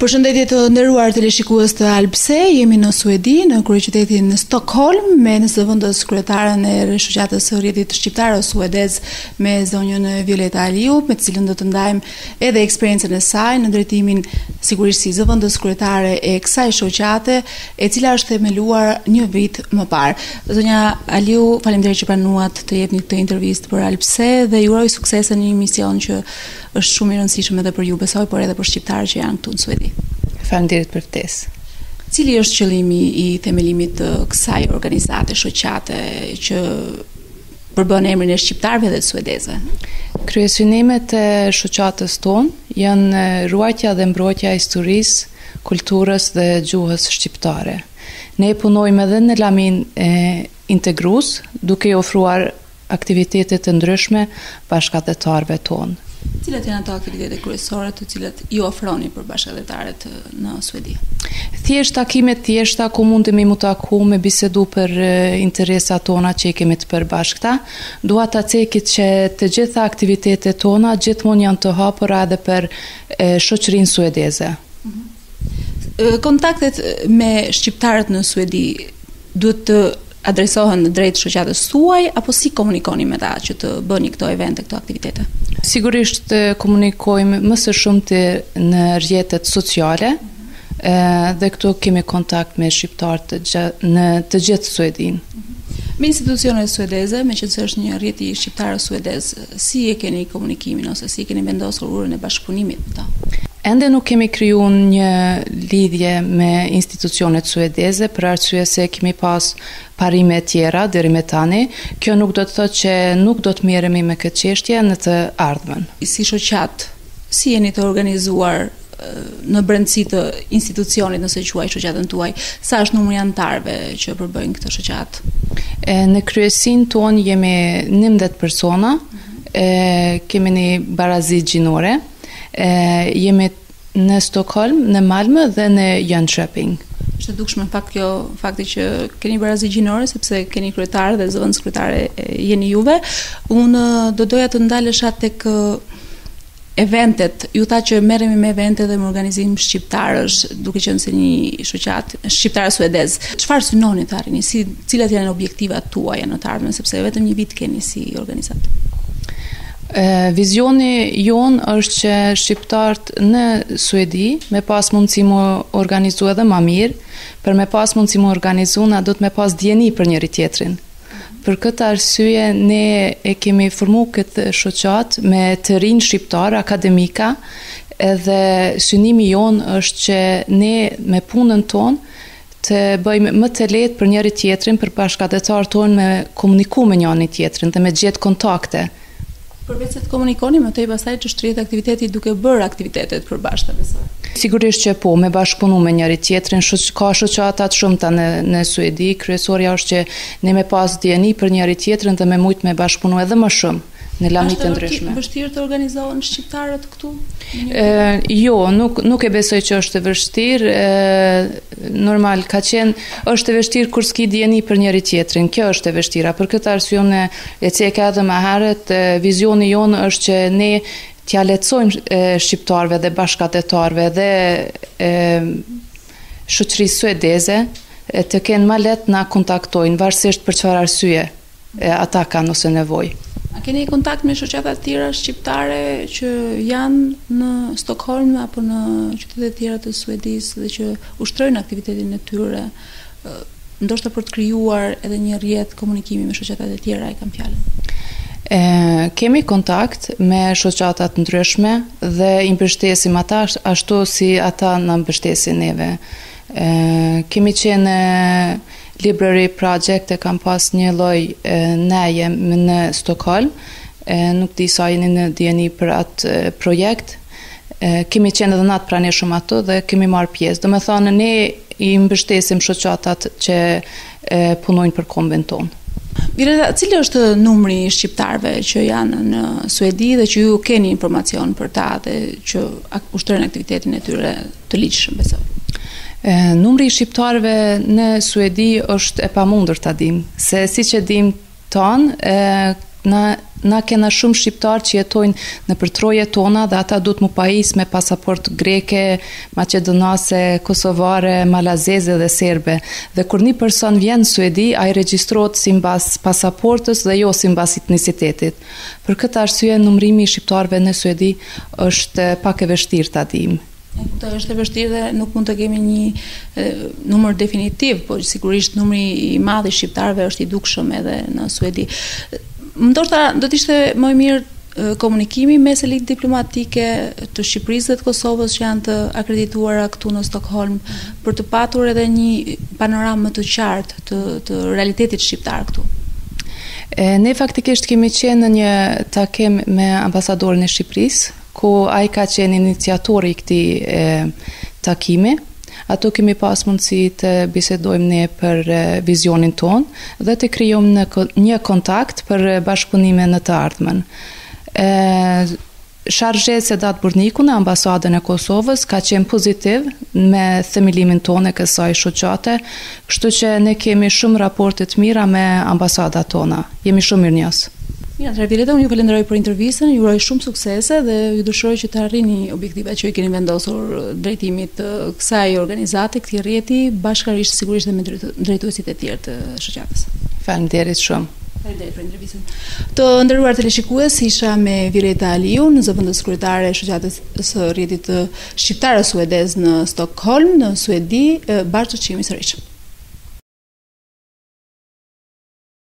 Përshëndetje të nderuar teleshikues të Albse, jemi në Suedi, në kryeqytetin Stockholm, me në zëvendës kryetaren e shoqatës së rrjetit shqiptar suedez me zonjën Violeta Aliu, me të cilën do të ndajmë edhe eksperiencën e saj në drejtimin sigurisht si zëvendës kryetare e kësaj shoqate, e cila është themeluar një vit më parë. Zonja Aliu, faleminderit që pranuat të jepni këtë intervistë për Albse dhe ju uroj suksese në një mision që është shumë i rëndësishëm edhe për ju, besoj, por edhe për shqiptarët që janë këtu në Suedi. Faleminderit për ftesë. Cili është qëllimi i themelimit të kësaj organizate shoqate që përbën emrin e shqiptarëve dhe të suedezëve? Kryesënimet e shoqatës tonë janë ruajtja dhe mbrojtja e historisë, kulturës dhe gjuhës shqiptare. Ne punojmë edhe në lamin integrues, duke ofruar aktivitete të ndryshme bashkëdhetarëve tonë. Cilat janë ato aktivitete kryesore të cilat ju ofroni për bashkëdhetarët në Suedi? Thjesht takime të thjeshta ku mundemi mu taku me bisedu për interesat tona që i kemi të përbashkëta. Dua ta cekit që të gjitha aktivitetet tona gjithmonë janë të hapura edhe për shoqërinë suedeze. Kontaktet me shqiptarët në Suedi duhet të adresohen drejt shoqatës tuaj apo si komunikoni me ta që të bëni këto evente, këto aktivitete? Sigurisht komunikojmë më së shumti në rrjetet sociale dhe këtu kemi kontakt me shqiptarët në të gjithë Suedin. Me institucionet suedeze, me që është një rrjet i shqiptarëve suedez, si e keni komunikimin ose si e keni vendosur urën e bashkëpunimit me ta? Ende nuk kemi krijuar një lidhje me institucionet suedeze për arsye se kemi pas parime tjera deri me tani. Kjo nuk do të thotë që nuk do të merremi me këtë çështje në të ardhmen. Si shoqat, si jeni të organizuar në brendësi të institucionit, nëse quaj shoqatën tuaj, sa është numri i anëtarëve që përbëjnë këtë shoqat? Në kryesin tonë jemi 19 persona, kemi një barazi gjinore, jemi në Stockholm, në Malmö dhe në Jönköping. Është e dukshme fakti që keni barazi gjinore, sepse keni kryetar dhe zëvendës kryetare jeni juve. Unë do doja të ndalesha tek eventet. Ju tha që merremi me evente dhe me organizim shqiptarësh, duke qenë se një shoqat shqiptare suedez. Çfarë synoni të arrini? Cilat janë objektivat tuaja në të ardhmen, sepse vetëm një vit keni si organizator? Vizioni jon është që shqiptarët në Suedi me pas mundësi mu organizu edhe ma mirë, për me pas mundësi mu organizu na do të me pas djeni për njëri tjetrin. Për këtë arsye ne e kemi formu këtë shoqat me të rinj shqiptar akademika, edhe synimi jon është që ne me punën tonë të bëjmë më të lehtë për njëri tjetrin, për bashkëdhetarët tonë me komuniku me njëri tjetrin dhe me gjetë kontakte. Përveç se të komunikoni, më tej pastaj që shtrihet aktiviteti duke bërë aktivitetet përbashkëta, besoj. Sigurisht që po, me bashkëpunu me njëri tjetrin, ka shoqata të shumta në Suedi, kryesorja është që ne me pas dieni për njëri tjetrin dhe me mujt me bashkëpunu edhe më shumë në lamit të ndryshme. Është vështirë të organizohen shqiptarët këtu? Jo, nuk e besoj që është e vështirë. Normal ka qenë, është e vështirë kur s'ki dieni për njëri tjetrin. Kjo është e vështira. Për këtë arsye unë e ceka edhe më herët, vizioni jonë është që ne t'ja lehtësojmë shqiptarëve dhe bashkëdhetarëve dhe shoqërisë suedeze të kenë më lehtë na kontaktojnë varësisht për çfarë arsye ata kanë ose nevojë. A keni kontakt me shoqata të tjera shqiptare që janë në Stockholm apo në qytete të tjera të Suedisë dhe që ushtrojnë aktivitetin e tyre, ndoshta për të krijuar edhe një rrjet komunikimi me shoqatat e tjera, e kam fjalën? Kemi kontakt me shoqata të ndryshme dhe i mbështesim ata ashtu si ata na mbështesin neve. Kemi qenë Library Project e kam pas një lloj neje në Stockholm, nuk di sa jeni në dieni për atë projekt. Kemi qenë edhe natë pranishëm ato dhe kemi marrë pjesë. Do me thënë, ne i mbështesim shoqatat që punojnë për kombin tonë. Violeta, cili është numri i shqiptarëve që janë në Suedi dhe që ju keni informacion për ta dhe që ushtrojnë aktivitetin e tyre të ligjshëm, besoj? Numri i shqiptarëve në Suedi është e pamundur ta dim, se siç e dim tonë, na na kena shumë shqiptar që jetojnë në përtroje tona dhe ata duhet mu pajis me pasaport greke, maqedonase, kosovare, malazeze dhe serbe. Dhe kur një person vjen në Suedi, ai regjistrohet simbas pasaportës dhe jo simbas etnicitetit. Për këtë arsye numrimi i shqiptarëve në Suedi është pak e vështirë ta dimë. Kuptoj, është e vështirë dhe nuk mund të kemi një numër definitiv, por sigurisht numri i madh i shqiptarëve është i dukshëm edhe në Suedi. Ndoshta do të ishte më mirë komunikimi mes elitës diplomatike të Shqipërisë dhe të Kosovës që janë të akredituara këtu në Stockholm për të patur edhe një panoramë më të qartë të realitetit shqiptar këtu. Ne faktikisht kemi qenë në një takim me ambasadorin e Shqipërisë, ku ai ka qenë iniciatori i këtij takimi. Ato kemi pas mundësi të bisedojmë ne për vizionin ton dhe të krijojmë një kontakt për bashkëpunime në të ardhmen. Shargjet Sedat Burniku në ambasadën e Kosovës ka qenë pozitiv me themelimin tonë e kësaj shoqate, kështu që ne kemi shumë raporte të mira me ambasadat tona. Jemi shumë mirënjohës. Atëherë Violeta, unë ju falenderoj për intervistën, ju uroj shumë suksese dhe ju dëshiroj që të arrini objektivat që i keni vendosur drejtimit të kësaj organizate, këtij rrjeti, bashkërisht sigurisht dhe me drejtuesit e tjerë të shoqatës. Faleminderit shumë. Faleminderit për intervistën. Të nderuar teleshikues, isha me Violeta Aliu, në zëvendës kryetare e shoqatës së rrjetit shqiptar suedez në Stockholm, në Suedi, bashkë të çimit sërish.